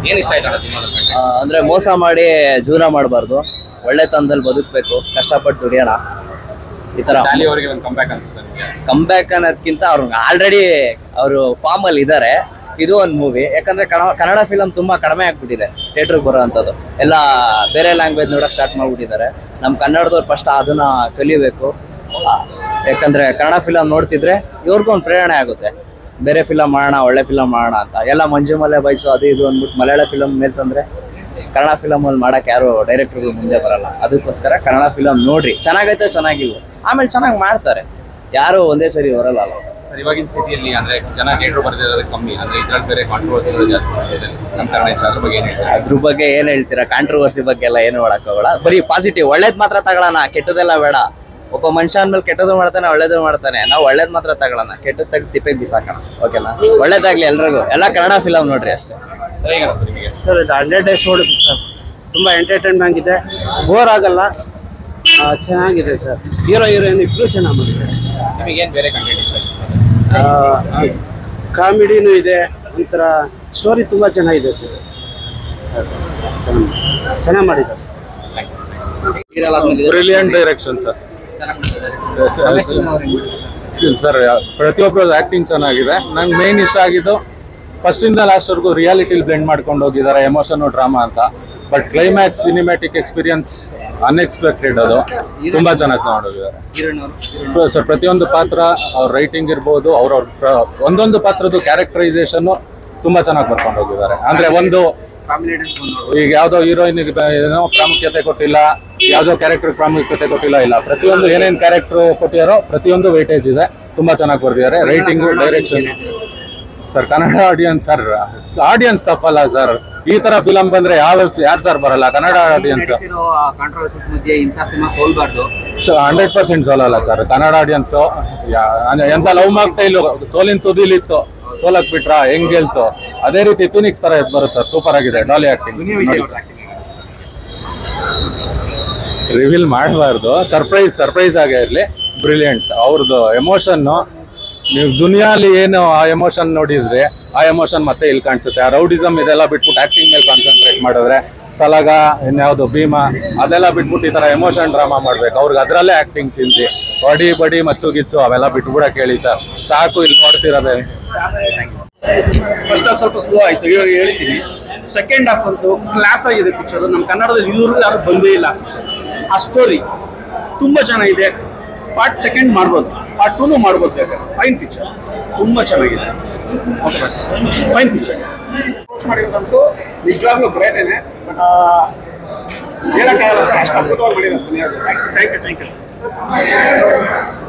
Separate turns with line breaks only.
ಏನು ಇಷ್ಟ ಆಯ್ತು ಸಿನಿಮಾದಲ್ಲಿ?
ಅಂದರೆ ಮೋಸ ಮಾಡಿ ಜೀವನ ಮಾಡಬಾರ್ದು, ಒಳ್ಳೆತನದಲ್ಲಿ ಬದುಕಬೇಕು, ಕಷ್ಟಪಟ್ಟು ದುಡಿಯೋಣ. ಈ ಥರ
ಡಾಲಿ ಅವರಿಗೆ ಒಂದು ಕಂಬ್ಯಾಕ್ ಅನ್ಸುತ್ತೆ ನಿಮಗೆ?
ಕಂಬ್ಯಾಕ್ ಅನ್ನೋದಕ್ಕಿಂತ ಅವ್ರು ಆಲ್ರೆಡಿ ಅವರು ಫಾರ್ಮಲ್ಲಿ ಇದ್ದಾರೆ. ಇದು ಒಂದು ಮೂವಿ, ಯಾಕಂದರೆ ಕನ್ನಡ ಫಿಲಮ್ ತುಂಬ ಕಡಿಮೆ ಆಗ್ಬಿಟ್ಟಿದೆ ಥಿಯೇಟ್ರಿಗೆ ಬರೋವಂಥದ್ದು. ಎಲ್ಲ ಬೇರೆ ಲ್ಯಾಂಗ್ವೇಜ್ ನೋಡೋಕೆ ಸ್ಟಾರ್ಟ್ ಮಾಡಿಬಿಟ್ಟಿದ್ದಾರೆ. ನಮ್ಮ ಕನ್ನಡದವ್ರು ಫಸ್ಟ್ ಅದನ್ನು ಕಲಿಬೇಕು. ಯಾಕಂದರೆ ಕನ್ನಡ ಫಿಲಮ್ ನೋಡ್ತಿದ್ರೆ ಇವ್ರಿಗೂ ಒಂದು ಪ್ರೇರಣೆ ಆಗುತ್ತೆ, ಬೇರೆ ಫಿಲಮ್ ಮಾಡೋಣ, ಒಳ್ಳೆ ಫಿಲಮ್ ಮಾಡೋಣ ಅಂತ. ಎಲ್ಲ ಮಂಜುಮಲೆ ಬಯಸು ಅದು ಇದು ಅಂದ್ಬಿಟ್ಟು ಮಲಯಾಳ ಫಿಲಮ್ ಮೇಲೆ ತಂದರೆ ಕನ್ನಡ ಫಿಲಮಲ್ಲಿ ಮಾಡೋಕ್ಕೆ ಯಾರು ಡೈರೆಕ್ಟ್ರುಗಳು ಮುಂದೆ ಬರಲ್ಲ. ಅದಕ್ಕೋಸ್ಕರ ಕನ್ನಡ ಫಿಲಮ್ ನೋಡ್ರಿ, ಚೆನ್ನಾಗೈತೆ ಚೆನ್ನಾಗಿಲ್ಲ, ಆಮೇಲೆ ಚೆನ್ನಾಗಿ ಮಾಡ್ತಾರೆ, ಯಾರು ಒಂದೇ ಸರಿ ಬರಲ್ಲ.
ಸರ್, ಇವಾಗಿನ ಸ್ಥಿತಿಯಲ್ಲಿ ಅಂದರೆ ಜನ ಥಿಯೇಟ್ರ್ ಬರ್ತಿರೋದು ಕಮ್ಮಿ, ಅಂದರೆ ಇದ್ರಲ್ಲಿ ಬೇರೆ ಕಾಂಟ್ರವರ್ಸಿಗಳು ಜಾಸ್ತಿ ಇದೆ ನಮ್ಮ ಕನ್ನಡ ಇಷ್ಟ. ಅದ್ರ ಬಗ್ಗೆ ಏನು ಹೇಳ್ತೀರಾ?
ಅದ್ರ ಬಗ್ಗೆ ಏನು ಹೇಳ್ತೀರಾ? ಕಾಂಟ್ರವರ್ಸಿ ಬಗ್ಗೆ ಎಲ್ಲ ಏನು ಮಾಡೋಕ್ಕಾಗಲ್ಲ. ಬರೀ ಪಾಸಿಟಿವ್, ಒಳ್ಳೇದು ಮಾತ್ರ ತಗೊಳ್ಳೋಣ, ಕೆಟ್ಟದೆಲ್ಲ ಬೇಡ. ಒಬ್ಬ ಮನುಷ್ಯ ಅಂದ್ಮೇಲೆ ಕೆಟ್ಟದ್ದು ಮಾಡ್ತಾನೆ, ಒಳ್ಳೇದು ಮಾಡ್ತಾನೆ. ನಾವು ಒಳ್ಳೇದು ಮಾತ್ರ ತಗೊಳ್ಳೋಣ, ಕೆಟ್ಟದ್ದು ತೆಗೆದು ತಿಪ್ಪೆಗೆ ಬಿಸಾಕೋಣ. ಓಕೆನಾ? ಒಳ್ಳೇದಾಗ್ಲಿ ಎಲ್ರಿಗೂ. ಎಲ್ಲ ಕನ್ನಡ ಫಿಲಮ್ ನೋಡ್ರಿ ಅಷ್ಟೇ.
ಸರ್ ಇದು 100 days ನೋಡಿದ್ವಿ ಸರ್, ತುಂಬ ಎಂಟರ್ಟೈನ್ಮೆಂಟ್ ಇದೆ, ಬೋರ್ ಆಗಲ್ಲ, ಚೆನ್ನಾಗಿದೆ ಸರ್. ಹೀರೋ ಹೀರೋಯಿನ್ ಇಬ್ಬರು ಚೆನ್ನಾಗಿ ಮಾಡಿದ್ದಾರೆ.
ನಿಮಗೇನು ಬೇರೆ ಕಂಟೆಂಟ್ ಇಷ್ಟ?
ಕಾಮಿಡಿನೂ ಇದೆ, ಒಂಥರ ಸ್ಟೋರಿ ತುಂಬ ಚೆನ್ನಾಗಿದೆ ಸರ್, ಚೆನ್ನಾಗಿ ಮಾಡಿದ್ದಾರೆ.
Brilliant direction sir. ಸರ್ ಪ್ರತಿಯೊಬ್ಬರ ಆಕ್ಟಿಂಗ್ ಚೆನ್ನಾಗಿದೆ. ನಂಗೆ ಮೇನ್ ಇಷ್ಟ ಆಗಿದ್ದು ಫಸ್ಟಿಂದ ಲಾಸ್ಟ್ವರೆಗೂ ರಿಯಾಲಿಟಿಲಿ ಬ್ಲೆಂಡ್ ಮಾಡ್ಕೊಂಡು ಹೋಗಿದ್ದಾರೆ, ಎಮೋಷನು ಡ್ರಾಮಾ ಅಂತ. But climax cinematic experience unexpected, ಅದು ತುಂಬ ಚೆನ್ನಾಗಿ ತಗೊಂಡೋಗಿದ್ದಾರೆ ಸರ್. ಪ್ರತಿಯೊಂದು ಪಾತ್ರ ಅವ್ರ ರೈಟಿಂಗ್ ಇರ್ಬೋದು, ಅವ್ರವ್ರ ಒಂದೊಂದು ಪಾತ್ರದ ಕ್ಯಾರೆಕ್ಟರೈಸೇಷನ್ನು ತುಂಬ ಚೆನ್ನಾಗಿ ಬರ್ಕೊಂಡು ಹೋಗಿದ್ದಾರೆ. ಅಂದರೆ ಒಂದು ಈಗ ಯಾವುದೋ ಹೀರೋಯಿನ್ಗೆ ಏನೋ ಪ್ರಾಮುಖ್ಯತೆ ಕೊಟ್ಟಿಲ್ಲ, ಯಾವುದೋ ಕ್ಯಾರೆಕ್ಟರ್ ಪ್ರಾಮುಖ್ಯತೆ ಕೊಟ್ಟಿಲ್ಲ, ಇಲ್ಲ, ಪ್ರತಿಯೊಂದು ಏನೇನು ಕ್ಯಾರೆಕ್ಟರ್ ಕೊಟ್ಟಿರೋ ಪ್ರತಿಯೊಂದು ವೇಟೇಜ್ ಇದೆ, ತುಂಬ ಚೆನ್ನಾಗಿ ಬರ್ದಿದ್ದಾರೆ. Writing, direction sir. Kannada audience sir, audience ತಪ್ಪಲ್ಲ ಸರ್. ಈ ತರ ಫಿಲಮ್ ಬಂದ್ರೆ ಯಾರು ಸರ್ ಬರಲ್ಲ ಕನ್ನಡ ಆಡಿಯನ್ಸ್. 100% ಸೋಲಲ್ಲ ಸರ್ ಕನ್ನಡ ಆಡಿಯನ್ಸ್. ಎಂತ ಲವ್ ಮಾಕ್ಟೈಲು ಸೋಲಿನ ತುದಿಲಿತ್ತು, ಸೋಲಕ್ ಬಿಟ್ರ ಹೆಂಗ್ ಗೆಲ್ತು, ಅದೇ ರೀತಿ ಫಿನಿಕ್ಸ್ ತರ ಬರುತ್ತೆ ಸರ್. ಸೂಪರ್ ಆಗಿದೆ ಡಾಲಿ ಆಕ್ಟಿಂಗ್. ರಿವೀಲ್ ಮಾಡಬಾರ್ದು, ಸರ್ಪ್ರೈಸ್ ಆಗೇ ಇರ್ಲಿ. ಬ್ರಿಲಿಯಂಟ್ ಅವ್ರದ್ದು ಎಮೋಷನ್. ನೀವು ದುನಿಯಾಲಿ ಏನು ಆ ಎಮೋಷನ್ ನೋಡಿದ್ರೆ ಆ ಎಮೋಷನ್ ಮತ್ತೆ ಇಲ್ಲಿ ಕಾಣಿಸುತ್ತೆ. ಆ ರೌಡಿಸಮ್ ಇದೆಲ್ಲ ಬಿಟ್ಬಿಟ್ಟು ಆಕ್ಟಿಂಗ್ ಮೇಲೆ ಕಾನ್ಸಂಟ್ರೇಟ್ ಮಾಡಿದ್ರೆ, ಸಲಗ ಇನ್ಯಾವುದು ಭೀಮಾ ಅದೆಲ್ಲ ಬಿಟ್ಬಿಟ್ಟು ಈ ತರ ಎಮೋಷನ್ ಡ್ರಾಮಾ ಮಾಡ್ಬೇಕು. ಅವ್ರಿಗೆ ಅದರಲ್ಲೇ ಆಕ್ಟಿಂಗ್ ಚಿಂತಿ, ಬಡಿ ಮಚ್ಚು ಗಿಚ್ಚು ಅವೆಲ್ಲ ಬಿಟ್ಬಿಡಕ್ಕೆ ಹೇಳಿ ಸರ್, ಸಾಕು. ಇಲ್ಲಿ ನೋಡ್ತಿರೋದೇ
ಫಸ್ಟ್ ಹಾಫ್ ಸ್ವಲ್ಪ ಸ್ಲೋ ಆಯ್ತು, ಇವಾಗ ಹೇಳ್ತೀನಿ. ಸೆಕೆಂಡ್ ಹಾಫ್ ಅಂತೂ ಕ್ಲಾಸ್ ಆಗಿದೆ ಪಿಕ್ಚರ್. ನಮ್ಮ ಕನ್ನಡದಲ್ಲಿ ಇದುವರೆಗೂ ಯಾರು ಬಂದೇ ಇಲ್ಲ. ಆ ಸ್ಟೋರಿ ತುಂಬ ಚೆನ್ನಾಗಿದೆ. ಪಾರ್ಟ್ ಸೆಕೆಂಡ್ ಮಾಡ್ಬೋದು, ಪಾರ್ಟ್ 2 ಮಾಡ್ಬೋದು ಬೇಕಾದ್ರೆ. ಫೈನ್ ಪಿಕ್ಚರ್, ತುಂಬ ಚೆನ್ನಾಗಿದೆ. ಫೈನ್ ಪಿಕ್ಚರ್ ಮಾಡಿರೋದಂತೂ ನಿಜವಾಗ್ಲೂ ಗ್ರೇಟೇನೆ. ಬಟ್ ಹೇಳಕ್ಕಾಗಲ್ಲ ಸರ್, ಅಷ್ಟು ಅದ್ಭುತವಾಗಿ ಮಾಡಿದ್ದಾರೆ. Thank you.